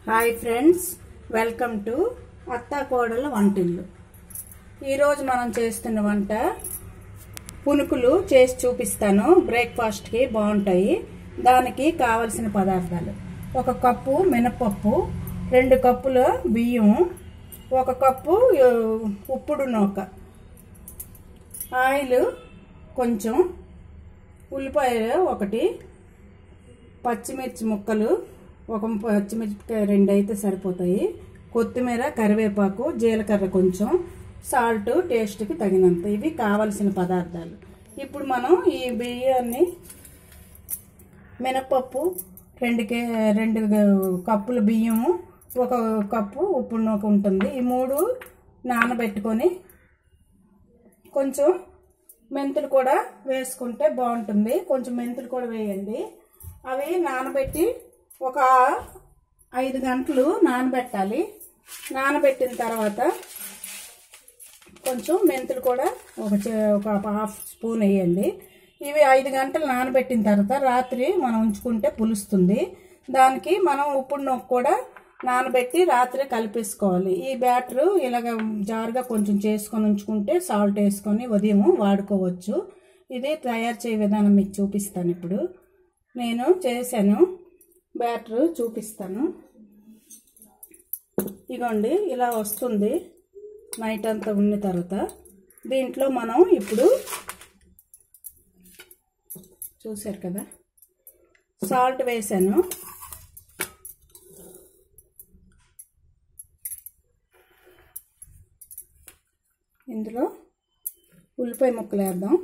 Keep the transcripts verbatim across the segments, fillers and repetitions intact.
Hi friends, welcome to అత్తా కోడల వంటిల్లు. ఈరోజు మనం చేస్తున్న వంట పునుకులు చేసి చూపిస్తాను. బ్రేక్ఫాస్ట్కి బాగుంటాయి. దానికి కావలసిన పదార్థాలు: ఒక కప్పు మినపప్పు, రెండు కప్పుల బియ్యం, ఒక కప్పు ఉప్పుడు నూక, ఆయిల్ కొంచెం, ఉల్లిపాయలు ఒకటి, పచ్చిమిర్చి ముక్కలు ఒక పచ్చిమిరపకాయ రెండు అయితే సరిపోతాయి, కొత్తిమీర, కరివేపాకు, జీలకర్ర కొంచెం, సాల్ట్ టేస్ట్కి తగినంత. ఇవి కావలసిన పదార్థాలు. ఇప్పుడు మనం ఈ బియ్యాన్ని, మినపప్పు రెండు కే రెండు కప్పుల బియ్యము, ఒక కప్పు ఉప్పు నూక ఉంటుంది. ఈ మూడు నానబెట్టుకొని కొంచెం మెంతులు కూడా వేసుకుంటే బాగుంటుంది. కొంచెం మెంతులు కూడా వేయండి. అవి నానబెట్టి ఒక ఐదు గంటలు నానబెట్టాలి. నానబెట్టిన తర్వాత కొంచెం మెంతులు కూడా ఒక ఒక హాఫ్ స్పూన్ వేయండి. ఇవి ఐదు గంటలు నానబెట్టిన తర్వాత రాత్రి మనం ఉంచుకుంటే పులుస్తుంది. దానికి మనం ఉప్పుడు నూక కూడా నానబెట్టి రాత్రి కలిపేసుకోవాలి. ఈ బ్యాటర్ ఇలాగ జారుగా కొంచెం చేసుకొని ఉంచుకుంటే సాల్ట్ వేసుకొని ఉదయం వాడుకోవచ్చు. ఇది తయారు చేయ విధానం మీకు చూపిస్తాను. ఇప్పుడు నేను చేశాను, బ్యాటర్ చూపిస్తాను. ఇగోండి, ఇలా వస్తుంది. నైట్ అంతా ఉన్న తర్వాత దీంట్లో మనం ఇప్పుడు చూసారు కదా, సాల్ట్ వేసాను. ఇందులో ఉల్లిపాయ ముక్కలు వేద్దాం,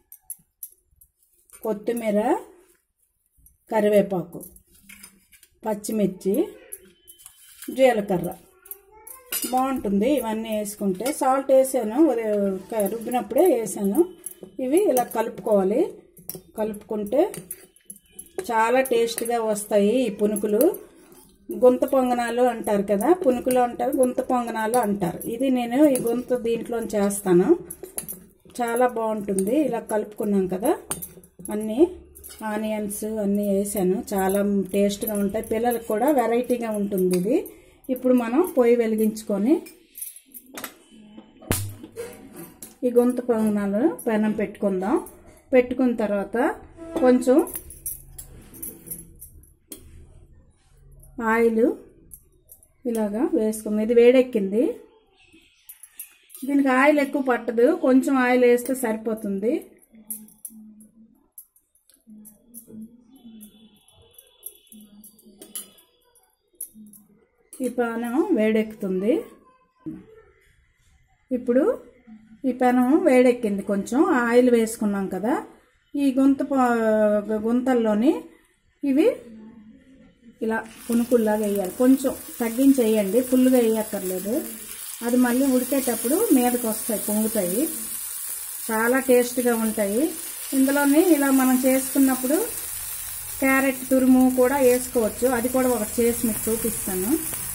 కొత్తిమీర, కరివేపాకు, పచ్చిమిర్చి, జీలకర్ర బాగుంటుంది. ఇవన్నీ వేసుకుంటే సాల్ట్ వేసాను, రుబ్బినప్పుడే వేసాను. ఇవి ఇలా కలుపుకోవాలి. కలుపుకుంటే చాలా టేస్ట్గా వస్తాయి ఈ పునుకులు. గుంత పొంగనాలు అంటారు కదా, పునుకులు అంటారు, గుంత పొంగనాలు అంటారు. ఇది నేను ఈ గుంత దీంట్లో చేస్తాను. చాలా బాగుంటుంది. ఇలా కలుపుకున్నాం కదా, అన్నీ ఆనియన్స్ అన్నీ వేసాను. చాలా టేస్ట్గా ఉంటాయి. పిల్లలకు కూడా వెరైటీగా ఉంటుంది ఇది. ఇప్పుడు మనం పొయ్యి వెలిగించుకొని ఈ గుంత పొంగనాలు పెనం పెట్టుకుందాం. పెట్టుకున్న తర్వాత కొంచెం ఆయిల్ ఇలాగా వేసుకుందాం. ఇది వేడెక్కింది. దీనికి ఆయిల్ ఎక్కువ పట్టదు, కొంచెం ఆయిల్ వేస్తే సరిపోతుంది. ఈ పెనం వేడెక్కుతుంది. ఇప్పుడు ఈ పెనం వేడెక్కింది. కొంచెం ఆయిల్ వేసుకున్నాం కదా, ఈ గుంత గుంతల్లోని ఇవి ఇలా పునుకుల్లాగా వేయాలి. కొంచెం తగ్గించి వేయండి, ఫుల్గా వేయక్కర్లేదు. అది మళ్ళీ ఉడికేటప్పుడు మీదకి వస్తాయి, పొంగుతాయి. చాలా టేస్ట్గా ఉంటాయి. ఇందులోని ఇలా మనం చేసుకున్నప్పుడు క్యారెట్ తురుము కూడా వేసుకోవచ్చు. అది కూడా ఒకటి చేసి మీకు చూపిస్తాను.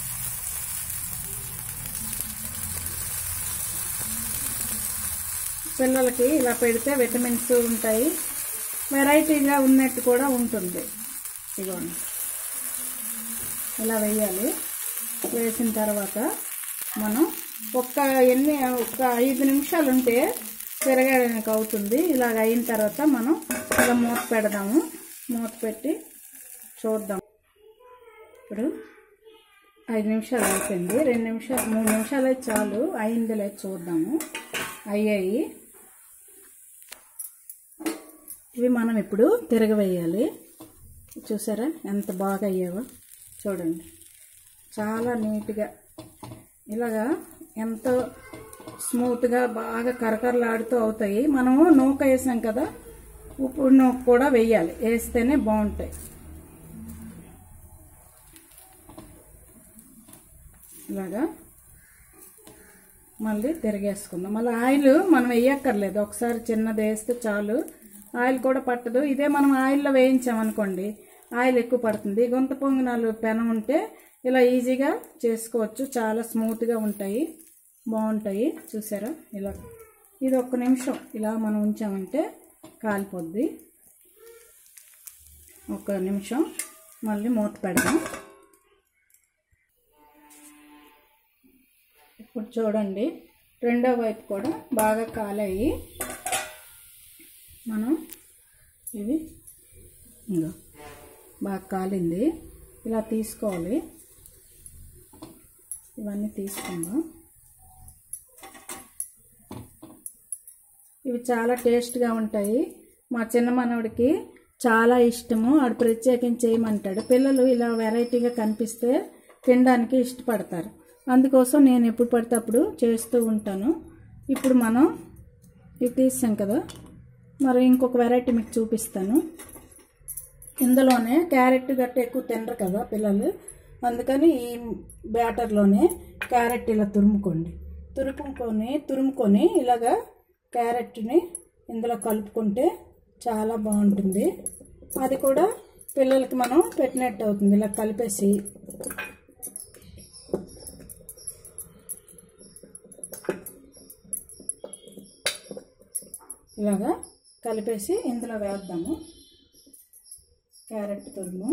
పిల్లలకి ఇలా పెడితే విటమిన్స్ ఉంటాయి, వెరైటీగా ఉన్నట్టు కూడా ఉంటుంది. ఇదిగోండి, ఇలా వేయాలి. వేసిన తర్వాత మనం ఒక్క ఎన్ని ఒక్క ఐదు నిమిషాలు ఉంటే తిరగడానికి అవుతుంది. ఇలాగ అయిన తర్వాత మనం ఇలా మూత పెడదాము. మూత పెట్టి చూద్దాం. ఇప్పుడు ఐదు నిమిషాలు అయిపోయింది. రెండు నిమిషాలు మూడు నిమిషాలు అయితే చాలు. అయింది లేదు చూద్దాము. అయ్యాయి. ఇవి మనం ఇప్పుడు తిరగవేయాలి. చూసారా ఎంత బాగా అయ్యావో చూడండి. చాలా నీట్గా ఇలాగా ఎంతో స్మూత్గా బాగా కరకరలాడుతూ అవుతాయి. మనము నూక వేసాం కదా, ఉప్పు నూక కూడా వేయాలి. వేస్తేనే బాగుంటాయి. ఇలాగా మళ్ళీ తిరిగేసుకుందాం. మళ్ళీ ఆయిల్ మనం వేయక్కర్లేదు, ఒకసారి చిన్నది వేస్తే చాలు. ఆయిల్ కూడా పట్టదు. ఇదే మనం ఆయిల్లో వేయించామనుకోండి ఆయిల్ ఎక్కువ పడుతుంది. గుంత పొంగనాలు పెనం ఉంటే ఇలా ఈజీగా చేసుకోవచ్చు. చాలా స్మూత్గా ఉంటాయి, బాగుంటాయి. చూసారా, ఇలా ఇది ఒక్క నిమిషం ఇలా మనం ఉంచామంటే కాలిపోద్ది. ఒక్క నిమిషం మళ్ళీ మూత పెడదాం. ఇప్పుడు చూడండి రెండో వైపు కూడా బాగా కాలాయి. మనం ఇది ఇంకో బాగా కాలింది, ఇలా తీసుకోవాలి. ఇవన్నీ తీసుకుందాం. ఇవి చాలా టేస్ట్గా ఉంటాయి. మా చిన్న మనవడికి చాలా ఇష్టము, ఆడు ప్రత్యేకించి చేయమంటాడు. పిల్లలు ఇలా వెరైటీగా కనిపిస్తే తినడానికి ఇష్టపడతారు. అందుకోసం నేను ఎప్పుడు పడితే అప్పుడు చేస్తూ ఉంటాను. ఇప్పుడు మనం ఇవి తీసాం కదా, మరి ఇంకొక వెరైటీ మీకు చూపిస్తాను. ఇందులోనే క్యారెట్ గట్ట ఎక్కువ తినరు కదా పిల్లలు, అందుకని ఈ బ్యాటర్లోనే క్యారెట్ ఇలా తురుముకోండి. తురుముకొని తురుముకొని ఇలాగా క్యారెట్ని ఇందులో కలుపుకుంటే చాలా బాగుంటుంది. అది కూడా పిల్లలకి మనం పెట్టినట్టు అవుతుంది. ఇలా కలిపేసి ఇలాగా కలిపేసి ఇందులో వేద్దాము. క్యారెట్ తురుము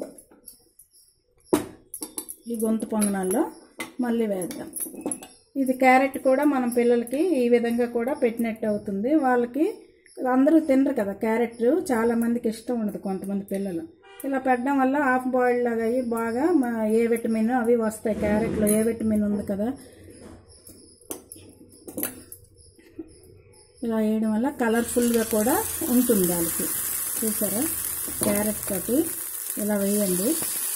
ఈ గొంతు పొంగనాల్లో మళ్ళీ వేద్దాం. ఇది క్యారెట్ కూడా మనం పిల్లలకి ఈ విధంగా కూడా పెట్టినట్టు అవుతుంది. వాళ్ళకి అందరూ తినరు కదా క్యారెట్, చాలామందికి ఇష్టం ఉండదు కొంతమంది పిల్లలు. ఇలా పెట్టడం వల్ల హాఫ్ బాయిల్డ్ లాగా అయ్యి బాగా ఏ విటమిన్ అవి వస్తాయి. క్యారెట్లో ఏ విటమిన్ ఉంది కదా, ఇలా వేయడం వల్ల కలర్ఫుల్గా కూడా ఉంటుంది వాళ్ళకి. చూసారా, క్యారెట్ తోటి ఇలా వేయండి.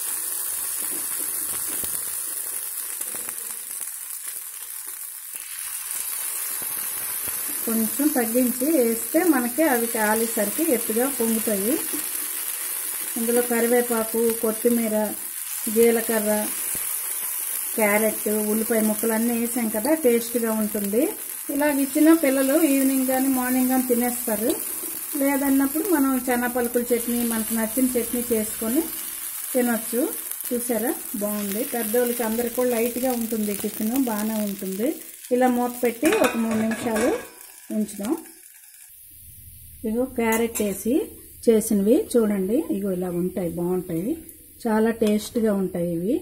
కొంచెం తగ్గించి వేస్తే మనకి అవి కాలేసరికి ఎత్తుగా పొంగుతాయి. ఇందులో కరివేపాకు, కొత్తిమీర, జీలకర్ర, క్యారెట్, ఉల్లిపాయ ముక్కలు అన్నీ వేసాం కదా, టేస్ట్గా ఉంటుంది. ఇలాగ ఇచ్చిన పిల్లలు ఈవినింగ్ కానీ మార్నింగ్ కానీ తినేస్తారు. లేదన్నప్పుడు మనం శనగపలుకుల చట్నీ, మనకు నచ్చిన చట్నీ చేసుకొని తినొచ్చు. చూసారా, బాగుంది. పెద్దోళ్ళకి అందరికి కూడా లైట్గా ఉంటుంది, టిఫిన్ బాగానే ఉంటుంది. ఇలా మూత పెట్టి ఒక మూడు నిమిషాలు ఉంచుదాం. ఇగో క్యారెట్ వేసి చేసినవి చూడండి, ఇగో ఇలా ఉంటాయి, బాగుంటాయి, చాలా టేస్ట్గా ఉంటాయి ఇవి.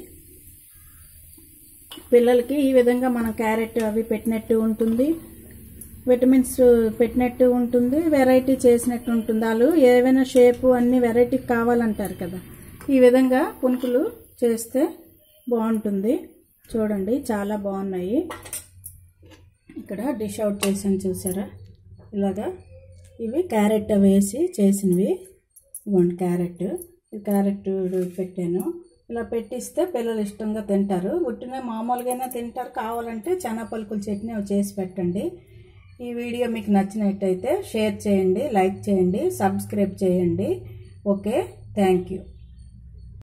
పిల్లలకి ఈ విధంగా మనం క్యారెట్ అవి పెట్టినట్టు ఉంటుంది, విటమిన్స్ పెట్టినట్టు ఉంటుంది, వెరైటీ చేసినట్టు ఉంటుంది. వాళ్ళు ఏవైనా షేపు అన్ని వెరైటీ కావాలంటారు కదా, ఈ విధంగా పునుకులు చేస్తే బాగుంటుంది. చూడండి చాలా బాగున్నాయి. ఇక్కడ డిష్ అవుట్ చేసాను చూసారా, ఇలాగా ఇవి క్యారెట్ వేసి చేసినవి. ఇవ్వండి క్యారెట్, క్యారెట్ పెట్టాను. ఇలా పెట్టిస్తే పిల్లలు ఇష్టంగా తింటారు. ఉట్టిన మామూలుగానే తింటారు. కావాలంటే శనగపలుకుల చట్నీ చేసి పెట్టండి. ఈ వీడియో మీకు నచ్చినట్టయితే షేర్ చేయండి, లైక్ చేయండి, సబ్స్క్రైబ్ చేయండి. Okay, thank you.